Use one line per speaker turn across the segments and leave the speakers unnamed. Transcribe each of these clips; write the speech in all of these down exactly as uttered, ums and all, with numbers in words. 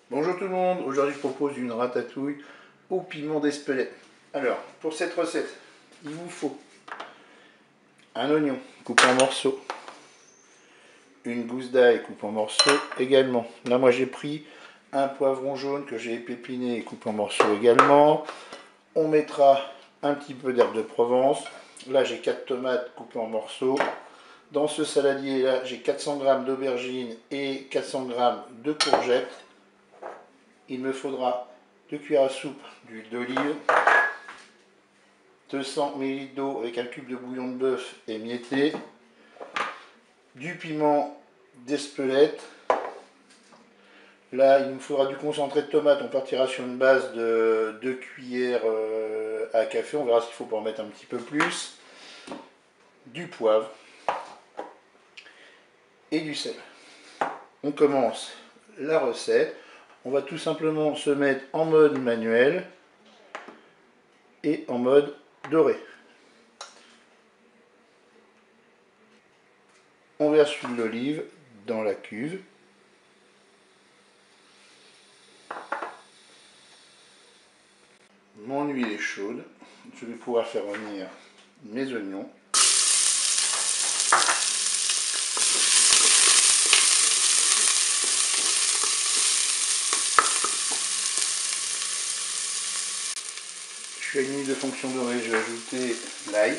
Bonjour tout le monde, aujourd'hui je propose une ratatouille au piment d'Espelette. Alors, pour cette recette, il vous faut un oignon coupé en morceaux, une gousse d'ail coupée en morceaux également. Là moi j'ai pris un poivron jaune que j'ai épiné et coupé en morceaux également. On mettra un petit peu d'herbe de Provence. Là j'ai quatre tomates coupées en morceaux. Dans ce saladier là j'ai quatre cents grammes d'aubergines et quatre cents grammes de courgettes. Il me faudra deux cuillères à soupe d'huile d'olive, deux cents millilitres d'eau avec un cube de bouillon de bœuf émietté, du piment d'Espelette. Là, il nous faudra du concentré de tomate. On partira sur une base de deux cuillères à café. On verra s'il faut pas en mettre un petit peu plus. Du poivre et du sel. On commence la recette. On va tout simplement se mettre en mode manuel et en mode doré. On verse l'huile d'olive dans la cuve. Mon huile est chaude. Je vais pouvoir faire revenir mes oignons. Je suis à une huile de fonction dorée, je vais ajouter l'ail.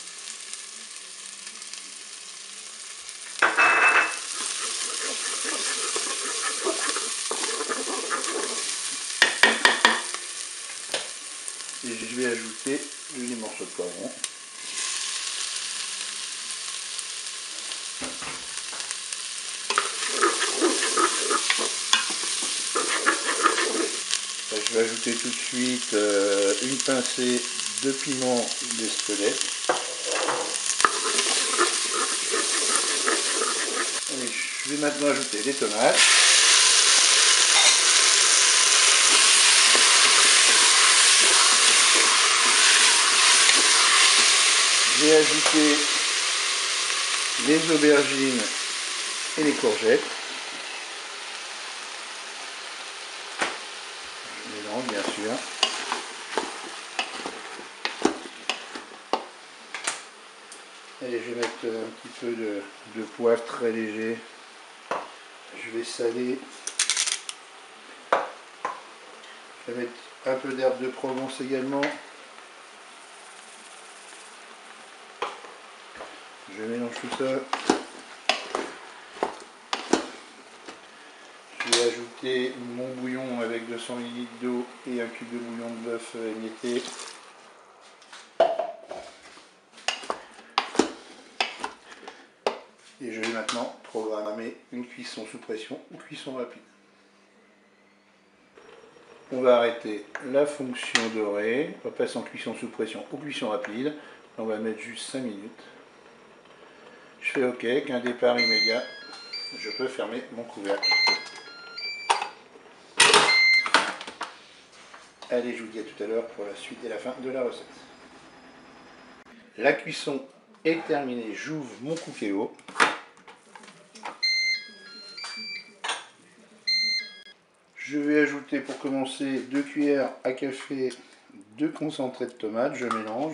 Et je vais ajouter les morceaux de poivron. Je vais ajouter tout de suite euh, une pincée de piment d'Espelette. Et je vais maintenant ajouter les tomates. Je vais ajouter les aubergines et les courgettes. Je mélange bien sûr. Allez, je vais mettre un petit peu de, de poivre très léger. Je vais saler. Je vais mettre un peu d'herbe de Provence également. Je mélange tout ça. Je vais ajouter mon bouillon avec deux cents millilitres d'eau et un cube de bouillon de bœuf émietté. Et je vais maintenant programmer une cuisson sous pression ou cuisson rapide. On va arrêter la fonction dorée. On va passer en cuisson sous pression ou cuisson rapide. On va mettre juste cinq minutes. Je fais OK, avec un départ immédiat, je peux fermer mon couvercle. Allez, je vous dis à tout à l'heure pour la suite et la fin de la recette. La cuisson est terminée, j'ouvre mon cookéo. Je vais ajouter pour commencer deux cuillères à café de concentré de tomate, je mélange.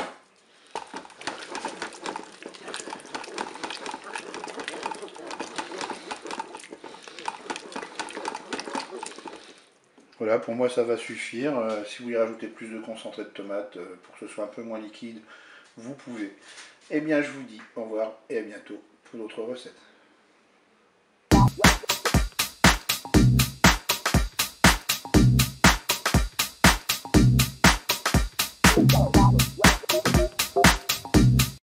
Voilà, pour moi ça va suffire. Euh, si vous voulez rajouter plus de concentré de tomate euh, pour que ce soit un peu moins liquide, vous pouvez. Eh bien je vous dis au revoir et à bientôt pour d'autres recettes.